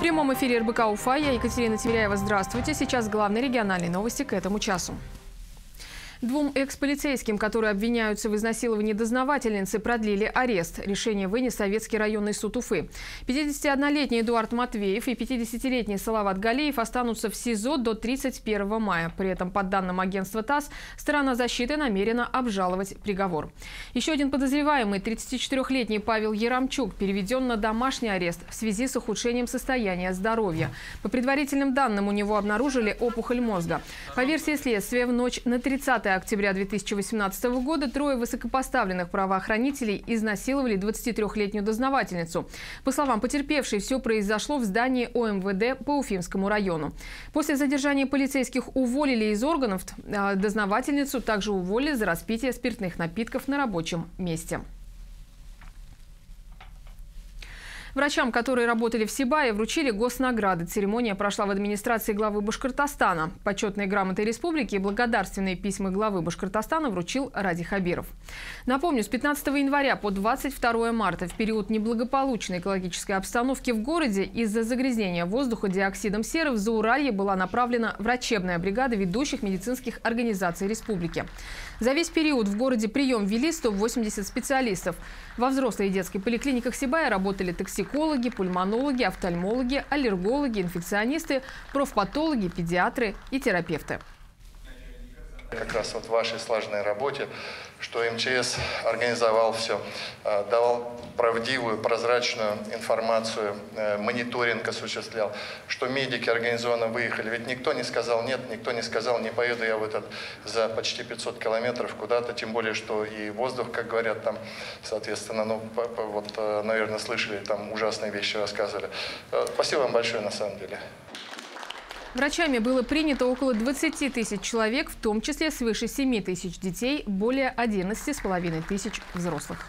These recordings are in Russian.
прямом эфире РБК Уфа. Я Екатерина Тимиряева. Здравствуйте. Сейчас главные региональные новости к этому часу. Двум экс-полицейским, которые обвиняются в изнасиловании дознавательницы, продлили арест. Решение вынес Советский районный суд Уфы. 51-летний Эдуард Матвеев и 50-летний Салават Галиев останутся в СИЗО до 31 мая. При этом, по данным агентства ТАСС, сторона защиты намерена обжаловать приговор. Еще один подозреваемый, 34-летний Павел Ярамчук, переведен на домашний арест в связи с ухудшением состояния здоровья. По предварительным данным, у него обнаружили опухоль мозга. По версии следствия, в ночь на 30 октября 2018 года трое высокопоставленных правоохранителей изнасиловали 23-летнюю дознавательницу. По словам потерпевшей, все произошло в здании ОМВД по Уфимскому району. После задержания полицейских уволили из органов. Дознавательницу также уволили за распитие спиртных напитков на рабочем месте. Врачам, которые работали в Сибае, вручили госнаграды. Церемония прошла в администрации главы Башкортостана. Почетные грамоты республики и благодарственные письма главы Башкортостана вручил Ради Хабиров. Напомню, с 15 января по 22 марта, в период неблагополучной экологической обстановки в городе, из-за загрязнения воздуха диоксидом серы в Зауралье была направлена врачебная бригада ведущих медицинских организаций республики. За весь период в городе прием вели 180 специалистов. Во взрослой и детской поликлиниках Сибая работали токсикологи, пульмонологи, офтальмологи, аллергологи, инфекционисты, профпатологи, педиатры и терапевты. Как раз вот в вашей слаженной работе, что МЧС организовал все, давал правдивую, прозрачную информацию, мониторинг осуществлял, что медики организованно выехали. Ведь никто не сказал нет, никто не сказал, не поеду я за почти 500 километров куда-то, тем более, что и воздух, как говорят, там, соответственно, наверное, слышали, там ужасные вещи рассказывали. Спасибо вам большое, на самом деле. Врачами было принято около 20 тысяч человек, в том числе свыше 7 тысяч детей, более 11,5 тысяч взрослых.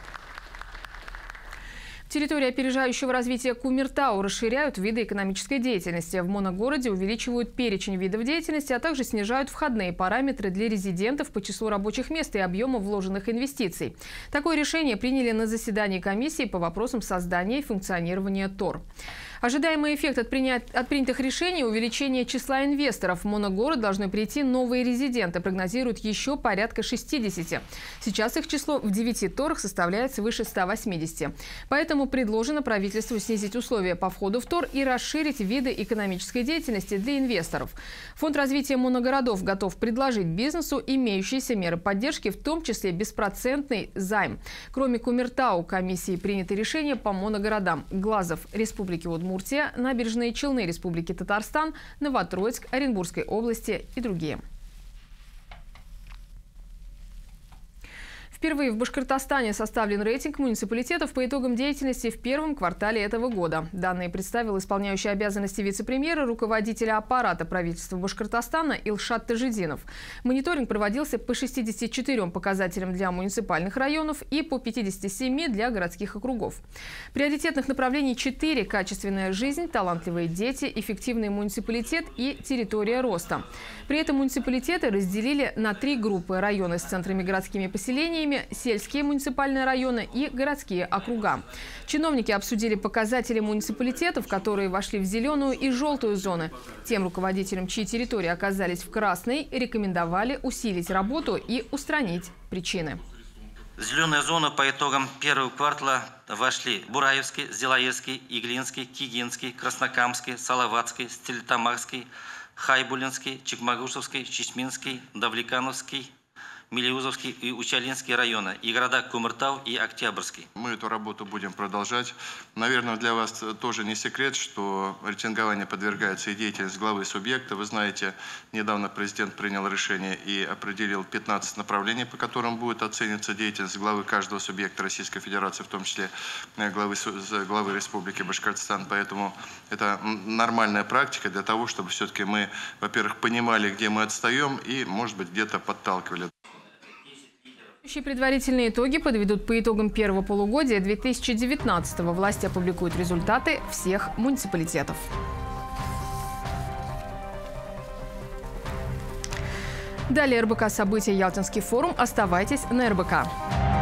Территории опережающего развития Кумертау расширяют виды экономической деятельности. В моногороде увеличивают перечень видов деятельности, а также снижают входные параметры для резидентов по числу рабочих мест и объема вложенных инвестиций. Такое решение приняли на заседании комиссии по вопросам создания и функционирования ТОР. Ожидаемый эффект от принятых решений – увеличение числа инвесторов. В моногород должны прийти новые резиденты. Прогнозируют еще порядка 60. Сейчас их число в 9 торах составляет свыше 180. Поэтому предложено правительству снизить условия по входу в ТОР и расширить виды экономической деятельности для инвесторов. Фонд развития моногородов готов предложить бизнесу имеющиеся меры поддержки, в том числе беспроцентный займ. Кроме Кумертау, комиссии приняты решения по моногородам: Глазов Республики Удмуртия, Набережные Челны Республики Татарстан, Новотроицк Оренбургской области и другие. Впервые в Башкортостане составлен рейтинг муниципалитетов по итогам деятельности в первом квартале этого года. Данные представил исполняющий обязанности вице-премьера, руководителя аппарата правительства Башкортостана Илшат Тажидинов. Мониторинг проводился по 64 показателям для муниципальных районов и по 57 для городских округов. Приоритетных направлений 4 – качественная жизнь, талантливые дети, эффективный муниципалитет и территория роста. При этом муниципалитеты разделили на 3 группы: районы с центрами городскими поселениями, сельские муниципальные районы и городские округа. Чиновники обсудили показатели муниципалитетов, которые вошли в зеленую и желтую зоны. Тем руководителям, чьи территории оказались в красной, рекомендовали усилить работу и устранить причины. В зеленую зону по итогам первого квартала вошли Бураевский, Зелаевский, Иглинский, Кигинский, Краснокамский, Салаватский, Стерлитамакский, Хайбулинский, Чекмагушевский, Чечминский, Давлекановский, Мелеузовский и Учалинский районы, и города Кумертау и Октябрьский. Мы эту работу будем продолжать. Наверное, для вас тоже не секрет, что рейтингование подвергается и деятельность главы субъекта. Вы знаете, недавно президент принял решение и определил 15 направлений, по которым будет оцениваться деятельность главы каждого субъекта Российской Федерации, в том числе главы Республики Башкортостан. Поэтому это нормальная практика для того, чтобы все-таки мы, во-первых, понимали, где мы отстаем, и, может быть, где-то подталкивали. Предварительные итоги подведут по итогам первого полугодия 2019-го. Власти опубликуют результаты всех муниципалитетов. Далее РБК события «Ялтинский форум». Оставайтесь на РБК.